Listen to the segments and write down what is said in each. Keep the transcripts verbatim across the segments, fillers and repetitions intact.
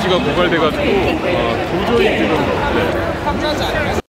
벤츠가 고갈돼가지고 어, 도저히 지금 네.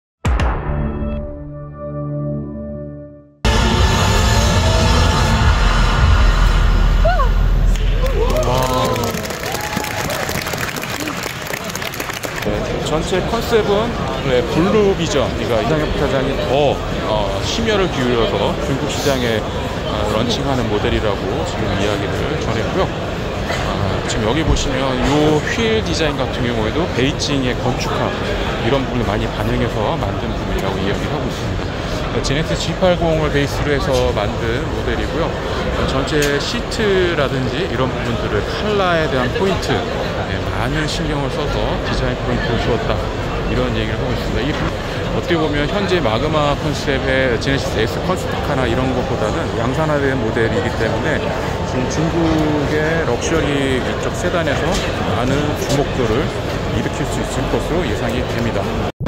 네, 전체 컨셉은 네, 블루 비전, 그러니까 이상혁 부사장이 더 어, 심혈을 기울여서 중국 시장에 어, 런칭하는 모델이라고 지금 이야기를 전했고요. 어, 지금 여기 보시면 이 휠 디자인 같은 경우에도 베이징의 건축학 이런 부분을 많이 반영해서 만든 부분이라고 이야기를 하고 있습니다. 제네시스 지 팔십을 베이스로 해서 만든 모델이고요. 전체 시트라든지 이런 부분들을 컬러에 대한 포인트, 네, 많은 신경을 써서 디자인 포인트를 주었다, 이런 얘기를 하고 있습니다. 이 어떻게 보면 현재 마그마 컨셉의 제네시스 S 컨스트카나 이런 것보다는 양산화된 모델이기 때문에 지금 중국의 럭셔리 이쪽 세단에서 많은 주목도를 일으킬 수 있을 것으로 예상이 됩니다.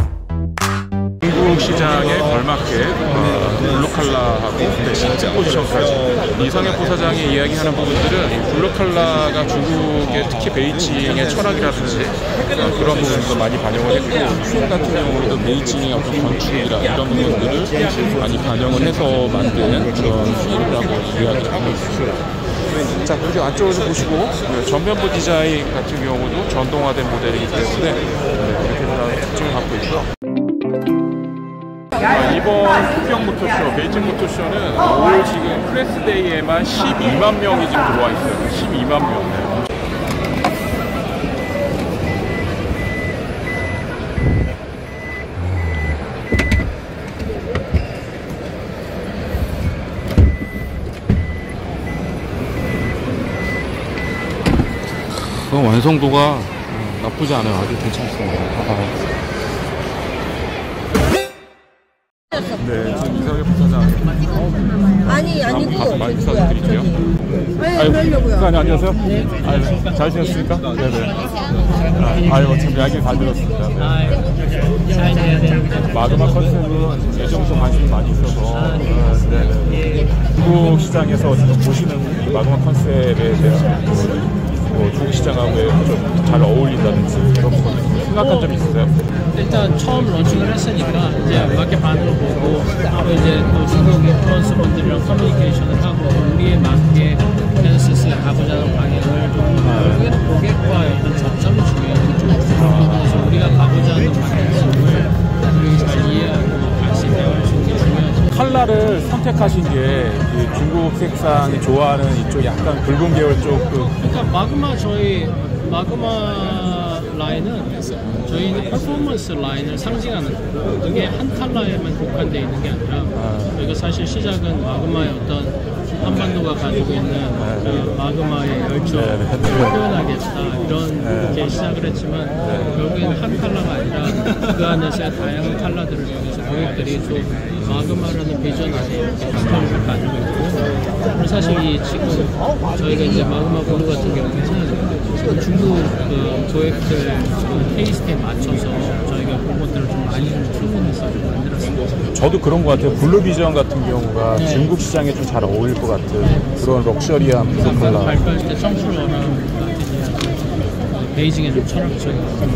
중국 시장에 걸맞게 어, 블루 컬러하고 시트 포지션까지 이상혁 부사장이 이야기하는 부분들은 이 블루 컬러가 중국의 특히 베이징의 철학이라든지 어, 그런 부분도 많이 반영을 했고, 휠 같은 경우에도 베이징의 어떤 건축이라 이런 부분들을 많이 반영을 해서 만든 그런 휠이라고 이야기를 하고 있습니다. 자, 여기 안쪽을 좀 보시고 전면부 디자인 같은 경우도 전동화된 모델이기 때문에 이렇게 다 특징을 갖고 있고요. 아, 이번 북경 모터쇼, 베이징 모터쇼는 올 지금 프레스데이에만 십이만 명이 지금 들어와 있어요. 십이만 명. 네. 완성도가 나쁘지 않아요. 아주 괜찮습니다. 봐봐요. 네, 지금 이상혁 부사장. 아니, 아니고. 많이 인사드릴게요. 아니, 그러려고요. 아니, 안녕하세요. 네. 아유, 잘 지냈습니까? 네네. 아, 아유, 참 이야기 잘 들었습니다. 네. 마그마 컨셉은 예전부터 관심이 많이 있어서, 어, 네. 중국 시장에서 지금 보시는 이 마그마 컨셉에 대한 뭐 중국 시장하고 좀 잘 어울린다든지 그런 거 생각한 점 있으세요? 일단 처음 런칭을 했으니까 이제 마켓 반응을 보고 또 이제 또 중국 인플루언서 분들이랑 커뮤니케이션을 하고 우리에 맞게 제네시스 가고자 하는 방향을 좀 고객과의 어떤 접점이 중요하죠. 그래서 우리가 가고자 하는 방향을 잘 이해하고 같이 배울 수 있는 게 중요하죠. 컬러를 선택하신 게 중국 색상이 좋아하는 이쪽 약간 붉은 계열 쪽 그 그러니까 마그마 저희 마그마 라인은 저희는 퍼포먼스 라인을 상징하는 거고 그게 한 컬러에만 국한되어 있는 게 아니라 저희가 사실 시작은 마그마의 어떤 한반도가 가지고 있는 그 마그마의 열정을 표현하겠다 이런 게 시작을 했지만 결국에는 한 컬러가 아니라 그 안에서의 다양한 컬러들을 통해서 고객들이 좀 마그마라는 비전 안에 감정을 가지고 있고 그리고 사실 이 지금 저희가 이제 마그마 블루 같은 경우에는 중국 그 고객들 그 테이스트에 맞춰서 저희가 그것들을 좀 많이 좀 출근해서 좀 만들었습니다. 저도 그런 것 같아요. 블루 비전 같은 경우가 네. 중국 시장에 좀 잘 어울릴 것 같은 네. 그런 럭셔리한 블루 컬러. 발표할 때 점프로랑 베이징의 좀 철학적인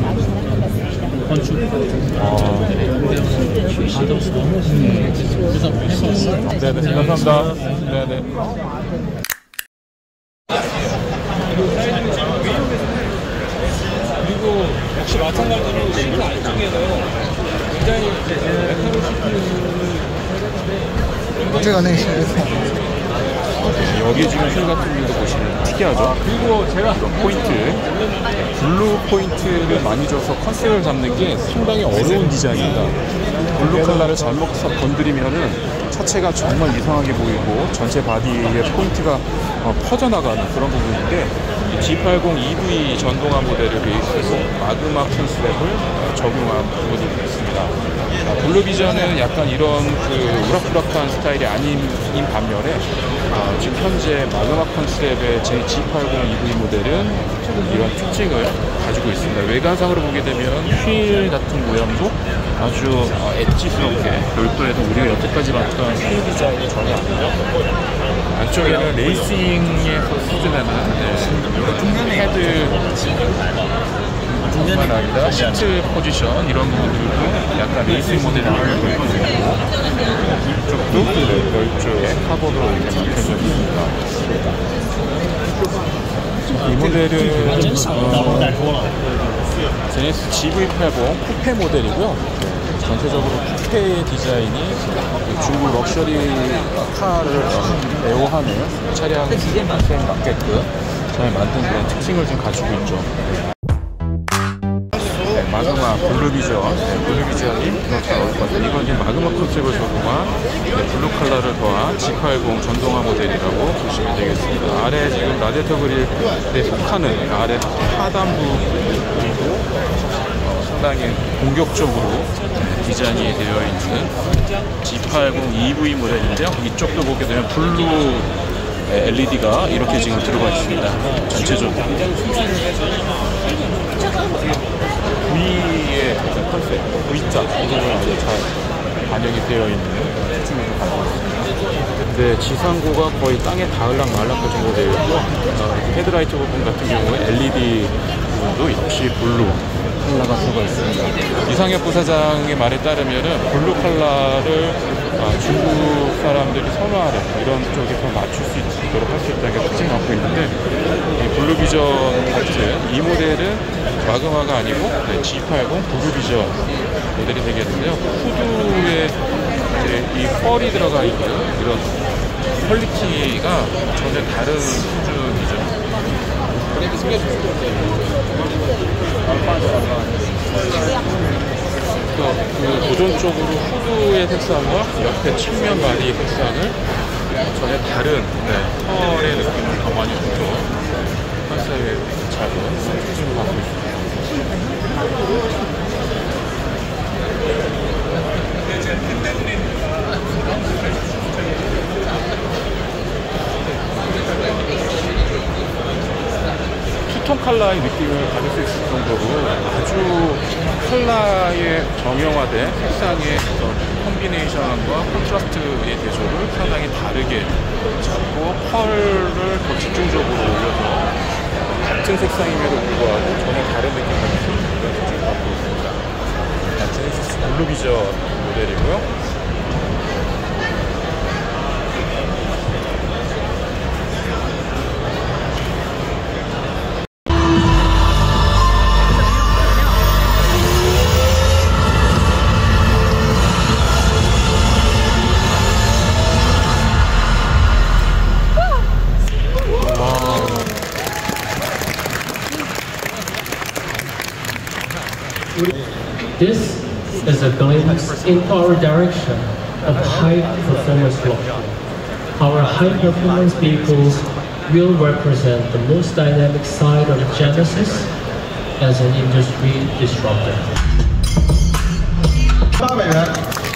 건축 아. 받아서 그래서 해봤어요. 네네, 감사합니다. 네네. 그리고 역시 마찬가지로 싱글 안쪽에서 굉장히 메탈로 시트를 여기 지금 휠 같은 경우도 보시면 특이하죠. 그리고 제가 포인트, 블루 포인트를 많이 줘서 컨셉을 잡는 게 상당히 어려운 디자인입니다. 블루 컬러를 잘못 건드리면은 차체가 정말 이상하게 보이고 전체 바디에 포인트가 어, 퍼져나가는 그런 부분인데 지 팔십 이브이 전동화 모델을 베이스로 마그마 컨셉을 적용한 부분이 있습니다. 블루 비전은 약간 이런 그 우락부락한 스타일이 아닌 반면에 어, 지금 현재 마그마 컨셉의 지 팔십 이브이 모델은 이런 특징을 가지고 있습니다. 외관상으로 보게 되면 휠 같은 모양도 아주 어, 엣지스럽게 별도에도 우리가 여태까지 봤던 휠 디자인이 전혀 아니고요. 안쪽에는 레이싱에서 쓰는 네, 이런 헤드 뿐만 아니라 시트 포지션 이런 부분들도 약간 레이싱 모델을 가지고 있고 이쪽도 넓게 카본으로 이렇게 막혀져 있습니다. 이 모델은 어, 제네시스 지브이 팔십 쿠페 모델이고요. 전체적으로 쿠페의 디자인이 중국 럭셔리 카를 애호하는 차량 수에 맞게끔 잘 만든 그런 특징을 좀 가지고 있죠. 네, 마그마 블루비전, 네, 블루비전이 잘 어울릴 것 같아요. 이건 이제 마그마 컨셉을 적용한 네, 블루 컬러를 더한 지 팔십 전동화 모델이라고 보시면 되겠습니다. 아래 지금 라디에이터 그릴에 속하는 아래 하단부 그리고 상당히 공격적으로 디자인이 되어 있는 지 팔십 이브이 모델인데요. 이쪽도 보게 되면 블루 엘이디가 이렇게 지금 들어가 있습니다. 전체적으로 V의 컨셉, V자 이거는 이제 잘 반영이 되어 있는 특징을 가지고 있습니다. 근데 지상고가 거의 땅에 닿을락 말락 그 정도 되어 있고 어, 헤드라이트 부분 같은 경우에 엘이디 부분도 역시 블루 컬러가 들어가 있습니다. 이상혁 부사장의 말에 따르면은 블루 컬러를 아, 중국 사람들이 선호하는 이런 쪽에 더 맞출 수 있도록 할 수 있다는 게 특징을 갖고 있는데 이 블루비전 같은 이 모델은 마그마가 아니고 네, 지 팔십 블루비전 모델이 되겠는데요. 후드에 이제 이 펄이 들어가 있는 이런 퀄리티가 전혀 다른 수준이죠. 그 고전적으로 후드의 색상과 옆에 측면 바디의 색상을 전혀 다른 네, 펄의 느낌을 더 많이 주죠. 컨셉의 작은 특징을 갖고 있습니다. 투톤 컬러의 느낌을 받을 수 있을 정도로 아주 컬러의 정형화된 색상의 콤비네이션과 콘트라스트의 대조를 상당히 다르게 잡고 펄을 더 집중적으로 올려서 같은 색상임에도 불구하고 전혀 다른 느낌을 받을 수 있는 그런 특징을 갖고 있습니다. 제네시스 블루비전 모델이고요. This is a glimpse into our direction of high-performance luxury. Our high-performance vehicles will represent the most dynamic side of Genesis as an industry disruptor. 八百元，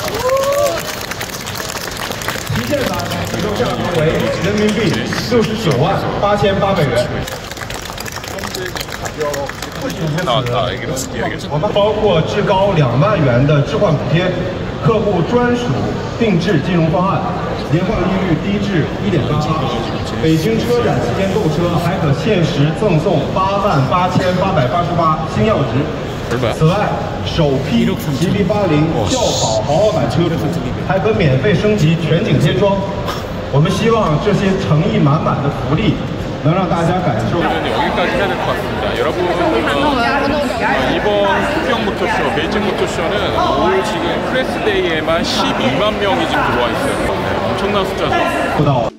旗舰版起售价为人民币六十九万八千八百元。 我们包括至高两万元的置换补贴，客户专属定制金融方案，年化利率低至一点八八。北京车展期间购车还可限时赠送八万八千八百八十八星耀值。此外，首批吉利八零轿跑豪华版车主还可免费升级全景天窗。我们希望这些诚意满满的福利。 能让大家感受。 여기까지 해야 될 것 같습니다. 여러분 어, 이번 북경 모터쇼, 베이징 모터쇼는 올 지금 프레스데이에만 십이만 명이 지금 들어와 있어요. 네, 엄청난 숫자죠.